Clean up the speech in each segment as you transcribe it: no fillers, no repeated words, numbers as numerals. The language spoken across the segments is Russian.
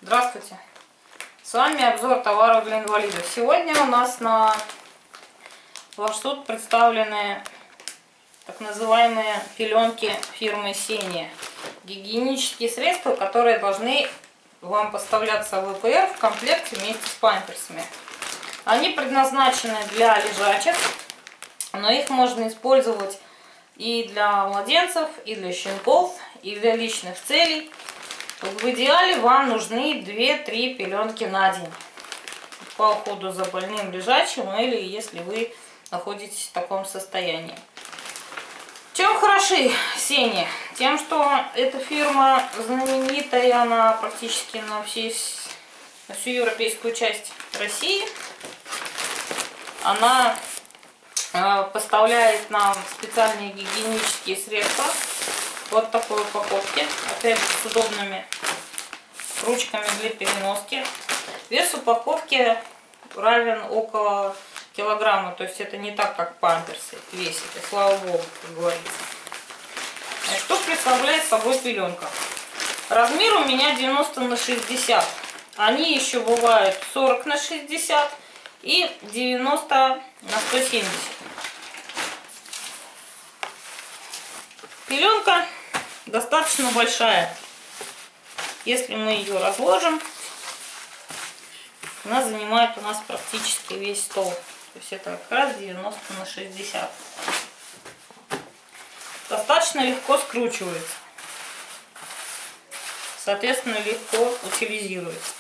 Здравствуйте! С вами обзор товаров для инвалидов. Сегодня у нас на ваш суд представлены так называемые пеленки фирмы Сения. Гигиенические средства, которые должны вам поставляться в ВПР в комплекте вместе с памперсами. Они предназначены для лежачих, но их можно использовать и для младенцев, и для щенков, и для личных целей. В идеале вам нужны 2-3 пеленки на день по уходу за больным лежачим или если вы находитесь в таком состоянии. Чем хороши Сения? Тем, что эта фирма знаменитая, она практически на всю европейскую часть России. Она поставляет нам специальные гигиенические средства. Вот такой упаковки, опять же с удобными ручками для переноски. Вес упаковки равен около килограмма, то есть это не так, как памперсы весит, и слава богу, как говорится. Что представляет собой пеленка? Размер у меня 90 на 60. Они еще бывают 40 на 60 и 90 на 170. Пеленка достаточно большая. Если мы ее разложим, она занимает у нас практически весь стол. То есть это как раз 90 на 60. Достаточно легко скручивается. Соответственно, легко утилизируется.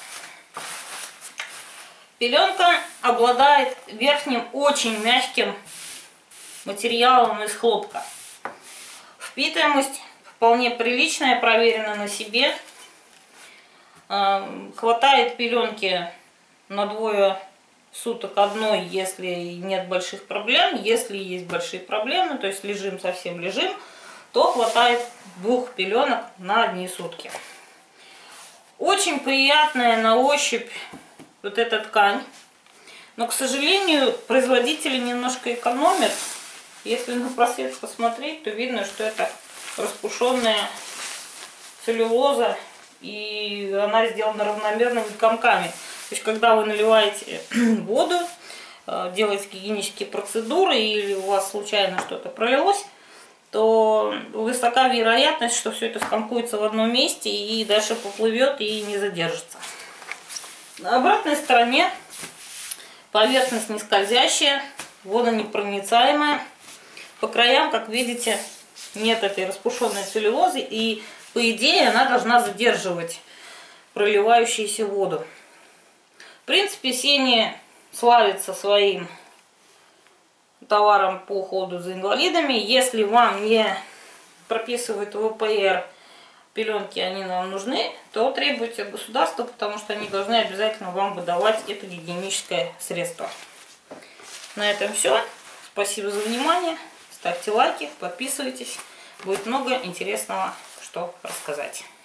Пеленка обладает верхним очень мягким материалом из хлопка. Впитываемость вполне приличная, проверена на себе. Хватает пеленки на 2 суток одной, если нет больших проблем. Если есть большие проблемы, то есть лежим, совсем лежим, то хватает 2 пеленок на 1 сутки. Очень приятная на ощупь вот эта ткань. Но, к сожалению, производители немножко экономят. Если на просвет посмотреть, то видно, что это распушенная целлюлоза, и она сделана равномерными комками. То есть, когда вы наливаете воду, делаете гигиенические процедуры, или у вас случайно что-то пролилось, то высока вероятность, что все это скомкуется в одном месте и дальше поплывет и не задержится. На обратной стороне поверхность не скользящая, водонепроницаемая. По краям, как видите, нет этой распушенной целлюлозы, и по идее она должна задерживать проливающуюся воду. В принципе, Сения славится своим товаром по уходу за инвалидами. Если вам не прописывают ВПР пеленки, они нам нужны, то требуйте от государства, потому что они должны обязательно вам выдавать это гигиеническое средство. На этом все. Спасибо за внимание. Ставьте лайки, подписывайтесь. Будет много интересного, что рассказать.